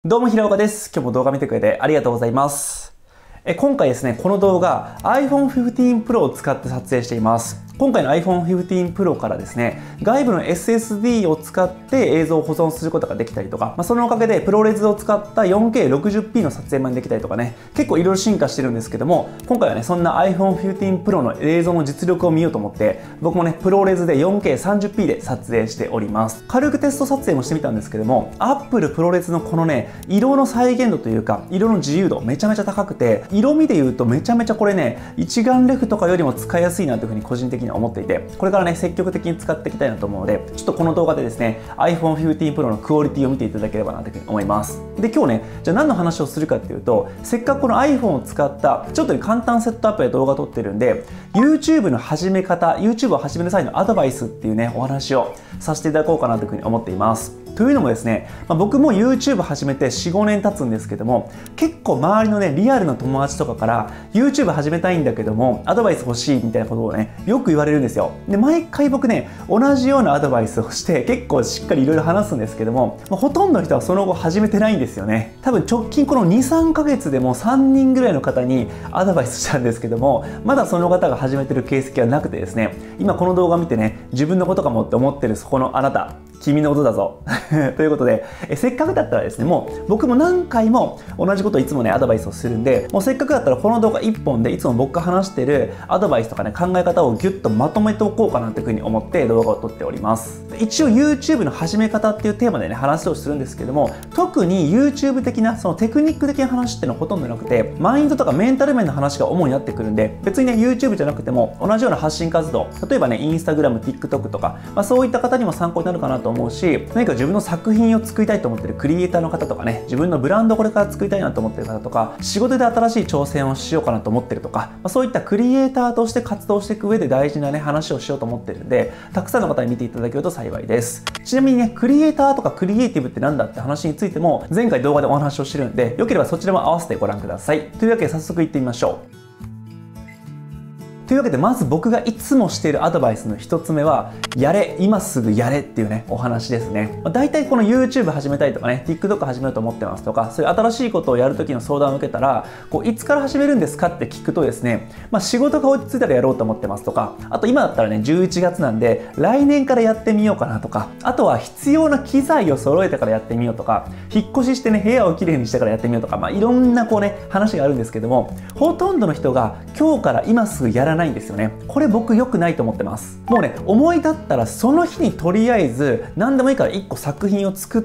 どうも平岡です。今日も動画見てくれてありがとうございます。今回ですね、この動画 iPhone 15 Pro を使って撮影しています。今回の iPhone 15 Pro からですね、外部の SSD を使って映像を保存することができたりとか、そのおかげでプロレスを使った 4K60p の撮影までできたりとかね、結構いろいろ進化してるんですけども、今回はね、そんな iPhone 15 Pro の映像の実力を見ようと思って、僕もね、プロレスで 4K30p で撮影しております。軽くテスト撮影もしてみたんですけども、Apple プロレスのこのね、色の再現度というか、色の自由度めちゃめちゃ高くて、色味で言うとめちゃめちゃこれね、一眼レフとかよりも使いやすいなというふうに個人的には思っていて、これからね、積極的に使っていきたいなと思うので、ちょっとこの動画でですね、iPhone 15 Pro のクオリティを見ていただければなというふうに思います。で、今日ね、じゃあ何の話をするかっていうと、せっかくこの iPhone を使ったちょっと簡単セットアップで動画撮ってるんで、YouTube の始め方、YouTube を始める際のアドバイスっていうね、お話をさせていただこうかなというふうに思っています。というのもですね、僕も YouTube 始めて 4,5 年経つんですけども、結構周りのね、リアルな友達とかから YouTube 始めたいんだけども、アドバイス欲しいみたいなことをね、よく言われるんですよ。で、毎回僕ね、同じようなアドバイスをして結構しっかりいろいろ話すんですけども、ほとんどの人はその後始めてないんですよね。多分直近この2、3ヶ月でも3人ぐらいの方にアドバイスしたんですけども、まだその方が始めてる形跡はなくてですね、今この動画見てね、自分のことかもって思ってるそこのあなた、君のことだぞということで、せっかくだったらですね、もう僕も何回も同じことをいつもね、アドバイスをするんで、もうせっかくだったらこの動画1本でいつも僕が話してるアドバイスとかね、考え方をギュッとまとめておこうかなというふうに思って動画を撮っております。一応 YouTube の始め方っていうテーマでね、話をするんですけども、特に YouTube 的なそのテクニック的な話っていうのはほとんどなくて、マインドとかメンタル面の話が主になってくるんで、別にね、YouTube じゃなくても同じような発信活動、例えばね、Instagram、TikTok とか、そういった方にも参考になるかなと思うし、何か自分の作品を作りたいと思ってるクリエイターの方とかね、自分のブランドをこれから作りたいなと思ってる方とか、仕事で新しい挑戦をしようかなと思ってるとか、そういったクリエイターとして活動していく上で大事なね、話をしようと思ってるんで、たくさんの方に見ていただけると幸いです。ちなみにね、クリエイターとかクリエイティブってなんだって話についても、前回動画でお話をしてるんで、よければそちらも合わせてご覧ください。というわけで早速いってみましょう。というわけで、まず僕がいつもしているアドバイスの一つ目は、やれ、今すぐやれっていうね、お話ですね。大体この YouTube 始めたいとかね、TikTok 始めようと思ってますとか、そういう新しいことをやるときの相談を受けたら、いつから始めるんですかって聞くとですね、仕事が落ち着いたらやろうと思ってますとか、あと今だったらね、11月なんで、来年からやってみようかなとか、あとは必要な機材を揃えてからやってみようとか、引っ越ししてね、部屋をきれいにしてからやってみようとか、いろんな話があるんですけども、ほとんどの人が今日から今すぐやらないんですよね。これ僕良くないと思ってます。もうね、思い立ったらその日にとりあえず何でもいいから1個作品を作って、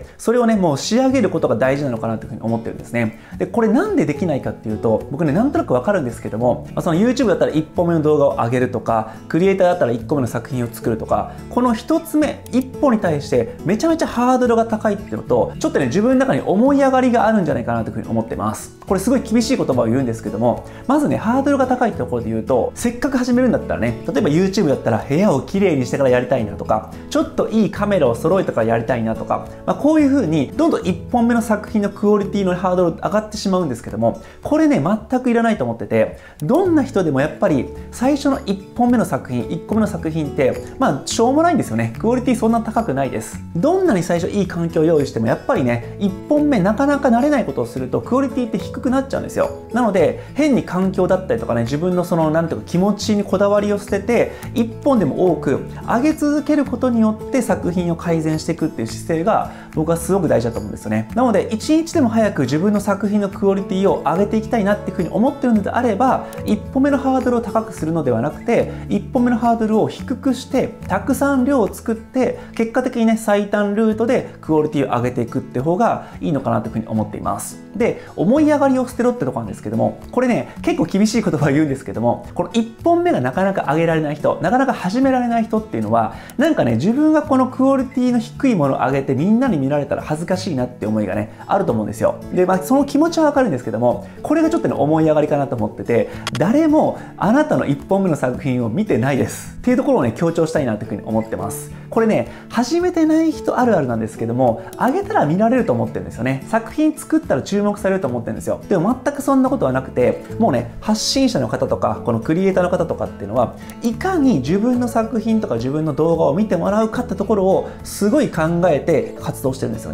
それをね、もう仕上げることが大事なのかなというふうに思ってるんですね。で、これなんでできないかっていうと、僕ね、なんとなくわかるんですけども、その YouTube だったら1本目の動画を上げるとか、クリエイターだったら1個目の作品を作るとか、この1つ目、1本に対してめちゃめちゃハードルが高いっていうのと、ちょっとね、自分の中に思い上がりがあるんじゃないかなというふうに思ってます。これすごい厳しい言葉を言うんですけども、まずね、ハードルが高いってところで言うと、せっかく始めるんだったらね、例えば YouTube だったら部屋をきれいにしてからやりたいなとか、ちょっといいカメラを揃えてからやりたいなとか、こういう風にどんどん1本目の作品のクオリティのハードル上がってしまうんですけども、これね、全くいらないと思ってて、どんな人でもやっぱり最初の1本目の作品、1個目の作品ってしょうもないんですよね。クオリティそんな高くないです。どんなに最初いい環境を用意してもやっぱりね、1本目なかなか慣れないことをするとクオリティって低くなっちゃうんですよ。なので変に環境だったりとかね、自分のそのなんていうか気持ちにこだわりを捨てて1本でも多く上げ続けることによって作品を改善していくっていう姿勢が僕はすごく大事だと思うんですよね。なので1日でも早く自分の作品のクオリティを上げていきたいなっていうふうに思ってるのであれば、1本目のハードルを高くするのではなくて、1本目のハードルを低くしてたくさん量を作って、結果的にね、最短ルートでクオリティを上げていくって方がいいのかなというふうに思っています。で、思い上がりを捨てろってとこなんですけども、これね、結構厳しい言葉を言うんですけども、この1本目がなかなか上げられない人、なかなか始められない人っていうのは、なんかね、自分がこのクオリティの低いものを上げてみんなに見られたら恥ずかしいなって思いがね、あると思うんですよ。で、その気持ちはわかるんですけども、これがちょっとね、思い上がりかなと思ってて、誰もあなたの1本目の作品を見てないですっていうところをね、強調したいなというふうに思ってます。これね、始めてない人あるあるなんですけども、上げたら見られると思ってるんですよね。作品作ったら注目されると思ってるんですよ。でも全くそんなことはなくて、もうね、発信者の方とか、このクリエイターの方とかっていうのは、いかに自分の作品とか自分の動画を見てもらうかってところをすごい考えて活動してるんですよね。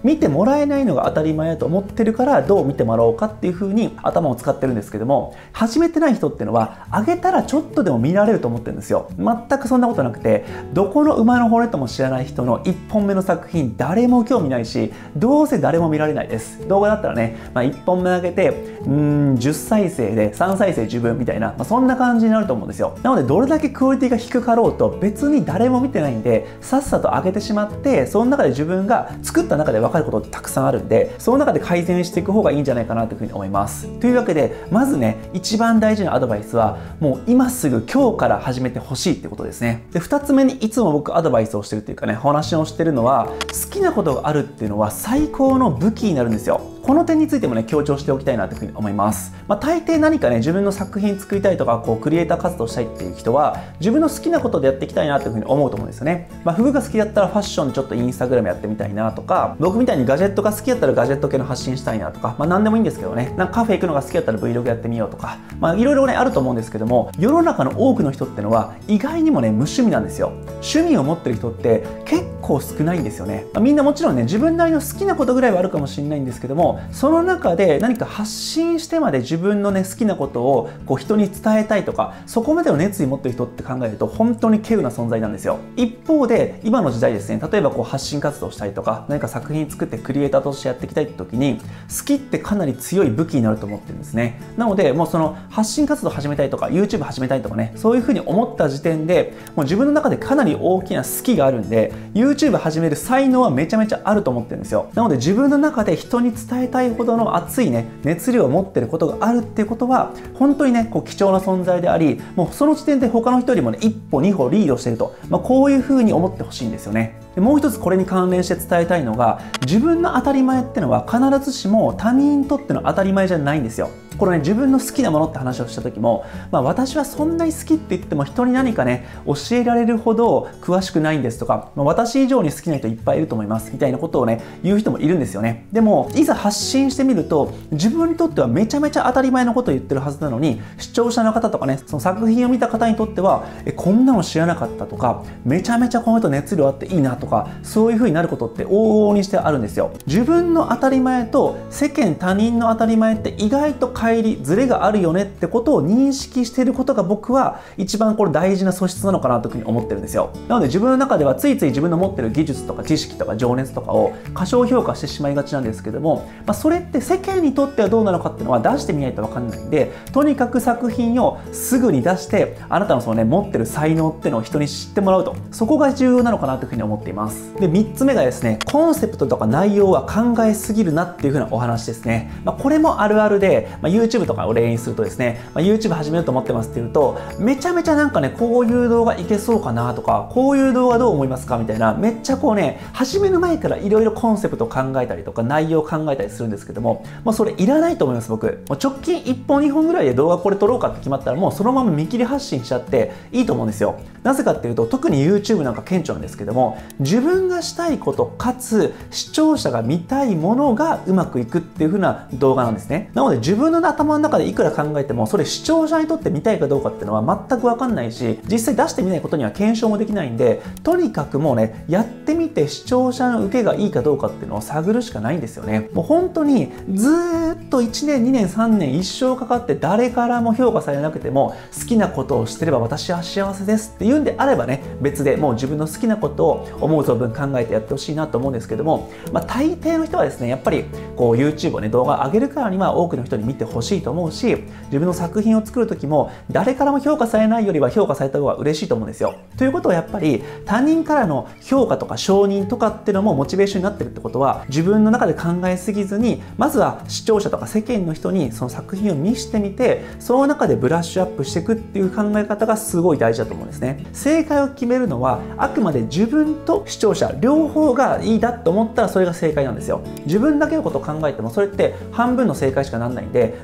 見てもらえないのが当たり前だと思ってるから、どう見てもらおうかっていう風に頭を使ってるんですけども、始めてない人っていうのは上げたらちょっとでも見られると思ってるんですよ。全くそんなことなくて、どこの馬の骨とも知らない人の1本目の作品誰も興味ないし、どうせ誰も見られないです。動画だったらね、1本目上げて10再生で3再生自分みたいな、そんな感じになると思うんですよ。なのでどれだけクオリティが低かろうと別に誰も見てないんで、さっさと上げてしまって、その中で自分が作った中で分かることってたくさんあるんで、その中で改善していく方がいいんじゃないかなというふうに思います。というわけで、まずね、一番大事なアドバイスは、もう今すぐ今日から始めてほしいってことですね。で、2つ目にいつも僕アドバイスをしてるっていうかね、お話をしてるのは、好きなことがあるっていうのは最高の武器になるんですよ。この点についてもね、強調しておきたいなというふうに思います。大抵何かね、自分の作品作りたいとか、クリエイター活動したいっていう人は、自分の好きなことでやっていきたいなというふうに思うと思うんですよね。服が好きだったらファッションちょっとインスタグラムやってみたいなとか、僕みたいにガジェットが好きだったらガジェット系の発信したいなとか、何でもいいんですけどね、なんかカフェ行くのが好きだったら Vlog やってみようとか、いろいろね、あると思うんですけども、世の中の多くの人ってのは、意外にもね、無趣味なんですよ。趣味を持ってる人って結構少ないんですよね。みんなもちろんね、自分なりの好きなことぐらいはあるかもしれないんですけども、その中で何か発信してまで自分のね、好きなことを人に伝えたいとか、そこまでの熱意持ってる人って考えると本当に稀有な存在なんですよ。一方で今の時代ですね、例えば発信活動したりとか、何か作品作ってクリエイターとしてやっていきたいって時に、好きってかなり強い武器になると思ってるんですね。なのでもうその発信活動始めたいとか YouTube 始めたいとかね、そういうふうに思った時点でもう自分の中でかなり大きな好きがあるんで、 YouTube 始める才能はめちゃめちゃあると思ってるんですよ。なので自分の中で人に伝えたいほどの熱いね、熱量を持ってることがあるっていうことは本当にね、貴重な存在であり、もうその時点で他の人よりもね、一歩二歩リードしてると、こういうふうに思ってほしいんですよね。でもう一つこれに関連して伝えたいのが、自分の当たり前ってのは必ずしも他人にとっての当たり前じゃないんですよ。これね、自分の好きなものって話をした時も、私はそんなに好きって言っても人に何かね、教えられるほど詳しくないんですとか、私以上に好きな人いっぱいいると思いますみたいなことをね、言う人もいるんですよね。でもいざ発信してみると、自分にとってはめちゃめちゃ当たり前のことを言ってるはずなのに、視聴者の方とかね、その作品を見た方にとっては、こんなの知らなかったとか、めちゃめちゃこの人熱量あっていいなとか、そういう風になることって往々にしてあるんですよ。自分の当たり前と世間他人の当たり前って意外と乖離ズレがあるよねってことを認識していることが、僕は一番これ大事な素質なのかなというふうに思ってるんですよ。なので自分の中ではついつい自分の持ってる技術とか知識とか情熱とかを過小評価してしまいがちなんですけども、それって世間にとってはどうなのかっていうのは出してみないと分かんないんで、とにかく作品をすぐに出して、あなたのそのね、持ってる才能っていうのを人に知ってもらうと、そこが重要なのかなというふうに思っています。で、3つ目がですね、コンセプトとか内容は考えすぎるなっていうふうなお話ですね。これもあるあるで、YouTube とかを例にするとですね、YouTube 始めようと思ってますって言うと、めちゃめちゃなんかね、こういう動画いけそうかなとか、こういう動画どう思いますかみたいな、めっちゃ始める前からいろいろコンセプトを考えたりとか内容を考えたりするんですけども、それいらないと思います。僕もう直近1本2本ぐらいで動画これ撮ろうかって決まったら、もうそのまま見切り発信しちゃっていいと思うんですよ。なぜかっていうと、特に YouTube なんか顕著なんですけども、自分がしたいことかつ視聴者が見たいものがうまくいくっていう風な動画なんですね。なので自分の頭の中でいくら考えても、それ視聴者にとって見たいかどうかっていうのは全く分かんないし、実際出してみないことには検証もできないんで、とにかくもうね、やってみて視聴者の受けがいいかどうかっていうのを探るしかないんですよね。もう本当にずーっと1年2年3年一生かかって誰からも評価されなくても、好きなことをしてれば私は幸せですって言うんであればね、別でもう自分の好きなことを思う存分考えてやってほしいなと思うんですけども、大抵の人はですね、やっぱりYouTube をね、動画上げるからには多くの人に見てほしいと思うし、自分の作品を作る時も誰からも評価されないよりは評価された方が嬉しいと思うんですよ。ということはやっぱり他人からの評価とか承認とかっていうのもモチベーションになってるってことは、自分の中で考えすぎずに、まずは視聴者とか世間の人にその作品を見せてみて、その中でブラッシュアップしていくっていう考え方がすごい大事だと思うんですね。正解を決めるのはあくまで自分と視聴者両方がいいだと思ったらそれが正解なんですよ。自分だけのことを考えてもそれって半分の正解しかなんないんで、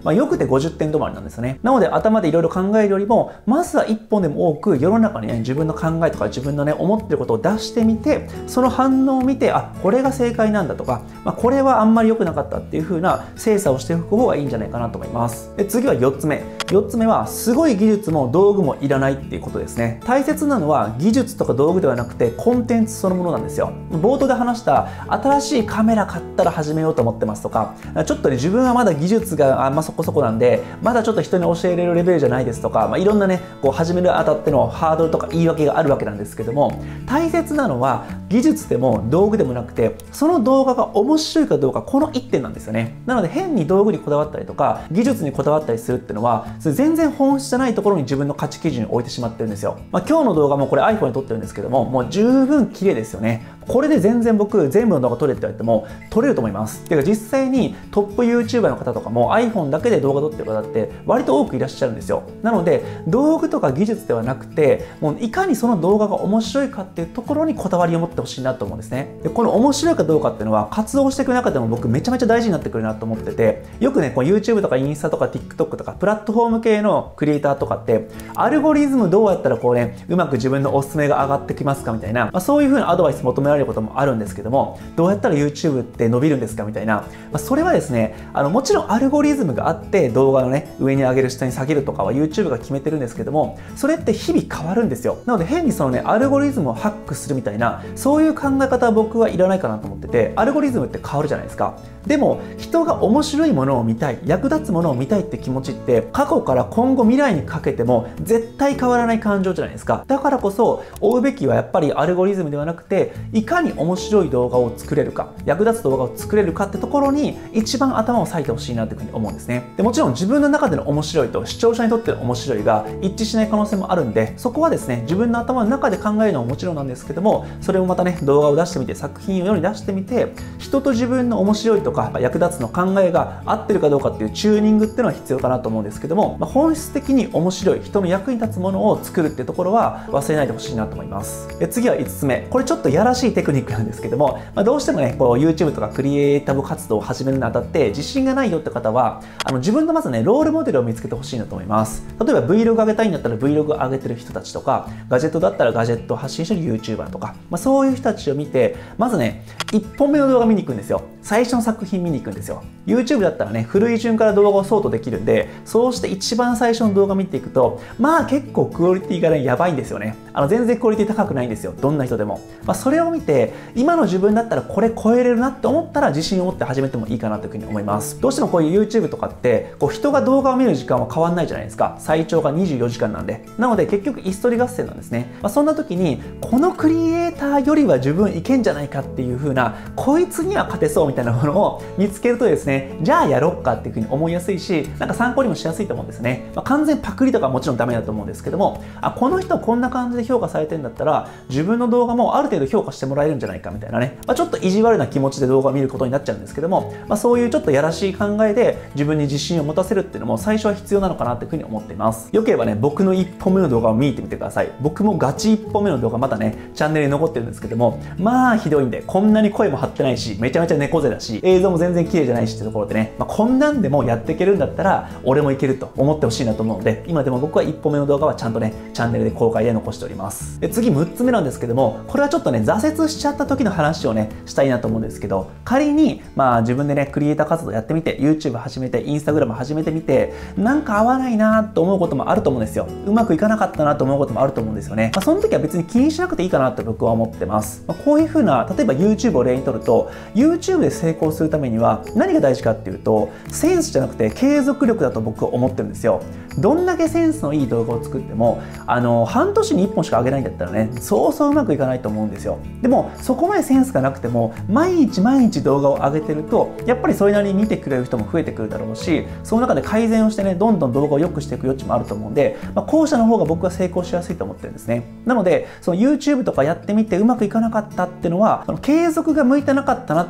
よくて50点止まりなんですよね。なので頭でいろいろ考えるよりも、まずは1本でも多く世の中にね、自分の考えとか自分のね、思ってることを出してみて、その反応を見て、あ、これが正解なんだとか、これはあんまり良くなかったっていう風な精査をしていく方がいいんじゃないかなと思います。で、次は4つ目。4つ目は、すごい技術も道具もいらないっていうことですね。大切なのは技術とか道具ではなくてコンテンツそのものなんですよ。冒頭で話した新しいカメラ買ったら始めようと思ってますとか、ちょっとね、自分はまだ技術がそこそこなんで、まだちょっと人に教えれるレベルじゃないですとか、いろんなね、こう始めるあたってのハードルとか言い訳があるわけなんですけども、大切なのは技術でも道具でもなくて、その動画が面白いかどうか、この1点なんですよね。なので変に道具にこだわったりとか、技術にこだわったりするっていうのは、それ全然本質じゃないところに自分の価値基準を置いてしまってるんですよ。今日の動画もこれ iPhone に撮ってるんですけども、もう十分綺麗ですよね。これで全然僕全部の動画撮れって言われても撮れると思います。てか実際にトップ YouTuber の方とかも iPhone だけで動画撮ってる方って割と多くいらっしゃるんですよ。なので道具とか技術ではなくて、もういかにその動画が面白いかっていうところにこだわりを持ってほしいなと思うんですね。で、この面白いかどうかっていうのは活動していく中でも僕めちゃめちゃ大事になってくるなと思ってて、よくね、こう YouTube とかインスタとか TikTok とかプラットフォーム系のクリエイターとかってアルゴリズムどうやったらこうね、うまく自分のおすすめが上がってきますかみたいな、そういう風なアドバイス求められることもあるんですけども、どうやったら YouTube って伸びるんですかみたいな、それはですね、もちろんアルゴリズムがあって動画のね、上に上げる下に下げるとかは YouTube が決めてるんですけども、それって日々変わるんですよ。なので変にそのね、アルゴリズムをハックするみたいな、そういう考え方は僕はいらないかなと思ってて、アルゴリズムって変わるじゃないですか。でも人が面白いものを見たい、役立つものを見たいって気持ちって過去から今後未来にかけても絶対変わらない感情じゃないですか。だからこそ追うべきはやっぱりアルゴリズムではなくて、いかに面白い動画を作れるか、役立つ動画を作れるかってところに一番頭を割いてほしいなというふうに思うんですね。でもちろん自分の中での面白いと視聴者にとっての面白いが一致しない可能性もあるんで、そこはですね、自分の頭の中で考えるのはもちろんなんですけども、それをまたね、動画を出してみて、作品を世に出してみて、人と自分の面白いとか役立つの考えが合ってるかどうかっていうチューニングっていうのは必要かなと思うんですけども、本質的に面白い、人の役に立つものを作るっていうところは忘れないでほしいなと思います。次は5つ目。これちょっとやらしいテクニックなんですけども、どうしてもね、こう YouTube とかクリエイタブ活動を始めるにあたって自信がないよって方は、自分のまずね、ロールモデルを見つけてほしいなと思います。例えば Vlog 上げたいんだったら Vlog 上げてる人たちとか、ガジェットだったらガジェットを発信してる YouTuber とか、そういう人たちを見て、まずね、1本目の動画見に行くんですよ。最初の作品見に行くんですよ。YouTube だったらね、古い順から動画をソートできるんで、そうして一番最初の動画見ていくと、結構クオリティがね、やばいんですよね。全然クオリティ高くないんですよ。どんな人でも。それを見て、今の自分だったらこれ超えれるなって思ったら自信を持って始めてもいいかなというふうに思います。どうしてもこういう YouTube とかって、こう人が動画を見る時間は変わんないじゃないですか。最長が24時間なんで。なので結局椅子取り合戦なんですね。そんな時に、このクリエイターよりは自分いけんじゃないかっていう風な、こいつには勝てそうみたいなものを見つけるとですね、じゃあやろっかっていう風に思いやすいし、なんか参考にもしやすいと思うんですね。完全パクリとかはもちろんダメだと思うんですけども、この人こんな感じで評価されてるんだったら、自分の動画もある程度評価してもらえるんじゃないかみたいなね、ちょっと意地悪な気持ちで動画を見ることになっちゃうんですけども、そういうちょっとやらしい考えで自分に自信を持たせるっていうのも最初は必要なのかなっていう風に思っています。よければね、僕の1本目の動画を見てみてください。僕もガチ1本目の動画まだね、チャンネルに残ってるんですけども、ひどいんで、こんなに声も張ってないし、めちゃめちゃ猫背だし、映像も全然綺麗じゃないしってところでね、こんなんでもやっていけるんだったら、俺もいけると思ってほしいなと思うので、今でも僕は1本目の動画はちゃんとね、チャンネルで公開で残しております。で、次6つ目なんですけども、これはちょっとね、挫折しちゃった時の話をね、したいなと思うんですけど、仮に、自分でね、クリエイター活動やってみて、YouTube 始めて、Instagram 始めてみて、なんか合わないなと思うこともあると思うんですよ。うまくいかなかったなと思うこともあると思うんですよね。その時は別に気にしなくていいかなって僕は思ってます。こういう風な、例えば YouTube を例にとると、YouTube で成功するためには何が大事かっていうと、センスじゃなくて継続力だと僕は思ってるんですよ。どんだけセンスのいい動画を作っても、半年に1本しか上げないんだったらね、そうそううまくいかないと思うんですよ。でも、そこまでセンスがなくても、毎日毎日動画を上げてると、やっぱりそれなりに見てくれる人も増えてくるだろうし、その中で改善をしてね、どんどん動画を良くしていく余地もあると思うんで、後者の方が僕は成功しやすいと思ってるんですね。なので、その YouTube とかやってみてうまくいかなかったっていうのは、継続が向いてなかったなってことだけ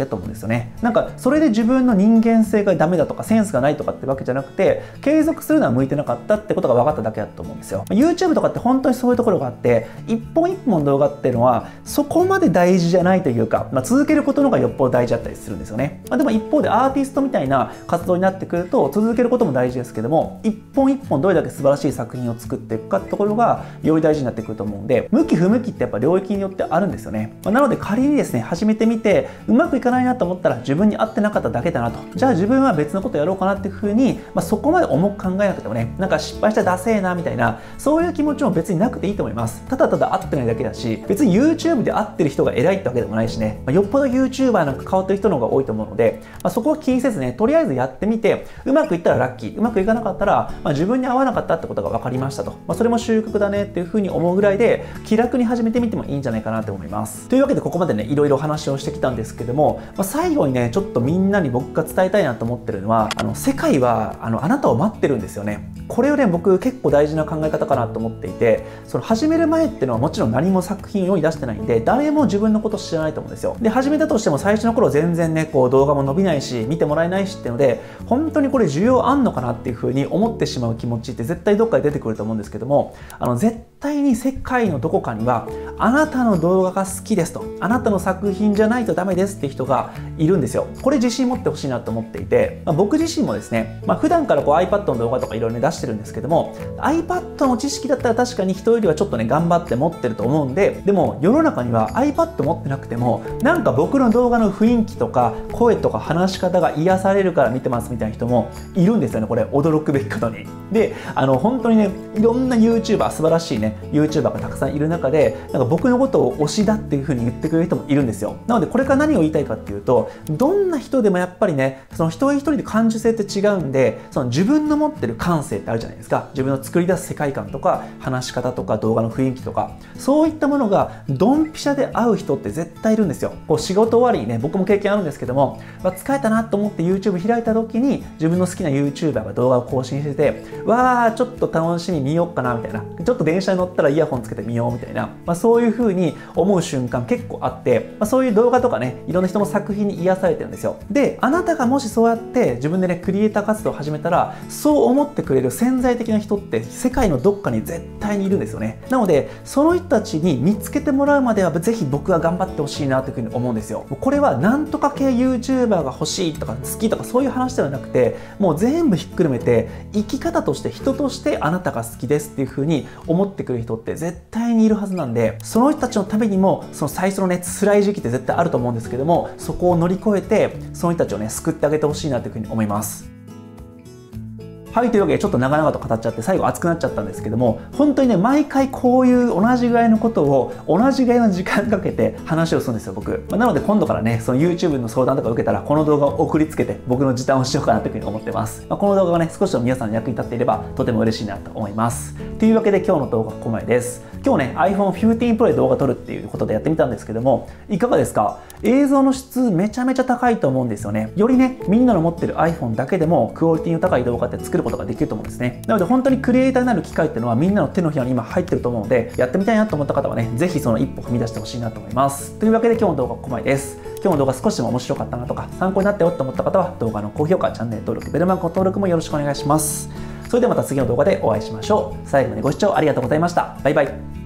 けと思うんですよね。なんかそれで自分の人間性がダメだとかセンスがないとかってわけじゃなくて、継続するのは向いてなかったってことが分かっただけだと思うんですよ。YouTube とかって本当にそういうところがあって、一本一本動画っていうのはそこまで大事じゃないというか、続けることの方がよっぽど大事だったりするんですよね。でも一方でアーティストみたいな活動になってくると、続けることも大事ですけども、一本一本どれだけ素晴らしい作品を作っていくかってところがより大事になってくると思うんで、向き不向きってやっぱ領域によってあるんですよね。なので仮にですね、始めてみてうまくいかないなと思ったら自分に合ってなかっただけだなと。じゃあ自分は別のことやろうかなっていうふうに、そこまで重く考えなくてもね、なんか失敗したらダセーなみたいな、そういう気持ちも別になくていいと思います。ただただ合ってないだけだし、別に YouTube で合ってる人が偉いってわけでもないしね、よっぽど YouTuber なんか変わってる人の方が多いと思うので、そこは気にせずね、とりあえずやってみて、うまくいったらラッキー、うまくいかなかったら、自分に合わなかったってことが分かりましたと。それも収穫だねっていうふうに思うぐらいで、気楽に始めてみてもいいんじゃないかなと思います。というわけでここまでね、いろいろ話をしてきたんですけども、最後にね、ちょっとみんなに僕が伝えたいなと思ってるのは、世界はあなたを待ってるんですよね。これをね、僕結構大事な考え方かなと思っていて、その始める前っていうのはもちろん何も作品を世に出してないんで、誰も自分のこと知らないと思うんですよ。で、始めたとしても最初の頃全然ね、こう動画も伸びないし、見てもらえないしっていうので、本当にこれ需要あんのかなっていうふうに思ってしまう気持ちって絶対どっかで出てくると思うんですけども、絶対に世界のどこかには、あなたの動画が好きですと、あなたの作品じゃないとダメですって人がいるんですよ。これ自信持ってほしいなと思っていて、僕自身もですね、普段からこう iPad の動画とかいろいろね出してるんですけども、 iPad の知識だったら確かに人よりはちょっとね頑張って持ってると思うんで、でも世の中には iPad 持ってなくてもなんか僕の動画の雰囲気とか声とか話し方が癒されるから見てますみたいな人もいるんですよね。これ驚くべきことに。で、本当にね、いろんな YouTuber、素晴らしいね YouTuber がたくさんいる中で、なんか僕のことを推しだっていう風に言ってくれる人もいるんですよ。なのでこれから何を言いたいかっていうと、どんな人でもやっぱりね、その一人一人で感受性って違うんで、その自分の持ってる感性ってあるじゃないですか。自分の作り出す世界観とか話し方とか動画の雰囲気とか、そういったものがドンピシャで合う人って絶対いるんですよ。こう仕事終わりにね、僕も経験あるんですけども、疲れたなと思って YouTube 開いた時に自分の好きな YouTuber が動画を更新してて、わーちょっと楽しみ見ようかなみたいな、ちょっと電車に乗ったらイヤホンつけてみようみたいな、そういう風に思う瞬間結構あって、そういう動画とかね、いろんな人の作品に癒されてるんですよ。で、あなたがもしそうやって自分でねクリエイター活動を始めたら、そう思ってくれる潜在的な人って世界のどっかに絶対にいるんですよね。なのでその人たちに見つけてもらうまではぜひ僕は頑張ってほしいなというふうに思うんですよ。これはなんとか系 YouTuber が欲しいとか好きとかそういう話ではなくて、もう全部ひっくるめて生き方として人としてあなたが好きですっていうふうに思ってくれる人って絶対にいるはずなんで、その人たちのためにもその最初のね辛い時期って絶対あると思うんですけども、そこを乗り越えてその人たちをね救ってあげてほしいなというふうに思います。はい、というわけでちょっと長々と語っちゃって最後熱くなっちゃったんですけども、本当にね毎回こういう同じぐらいのことを同じぐらいの時間かけて話をするんですよ僕。なので今度からねその YouTube の相談とか受けたらこの動画を送りつけて僕の時短をしようかなというふうに思ってます。この動画がね少しでも皆さんの役に立っていればとても嬉しいなと思います。というわけで今日の動画はここまでです。今日ね iPhone 15 Pro で動画撮るっていうことでやってみたんですけども、いかがですか？映像の質めちゃめちゃ高いと思うんですよね。よりねみんなの持ってる iPhone だけでもクオリティの高い動画って作ることができると思うんですね。なので本当にクリエイターになる機会っていうのはみんなの手のひらに今入ってると思うので、やってみたいなと思った方はねぜひその一歩踏み出してほしいなと思います。というわけで今日の動画はここまでです。今日の動画少しでも面白かったなとか参考になったよと思った方は動画の高評価、チャンネル登録、ベルマークの登録もよろしくお願いします。それではまた次の動画でお会いしましょう。最後までご視聴ありがとうございました。バイバイ。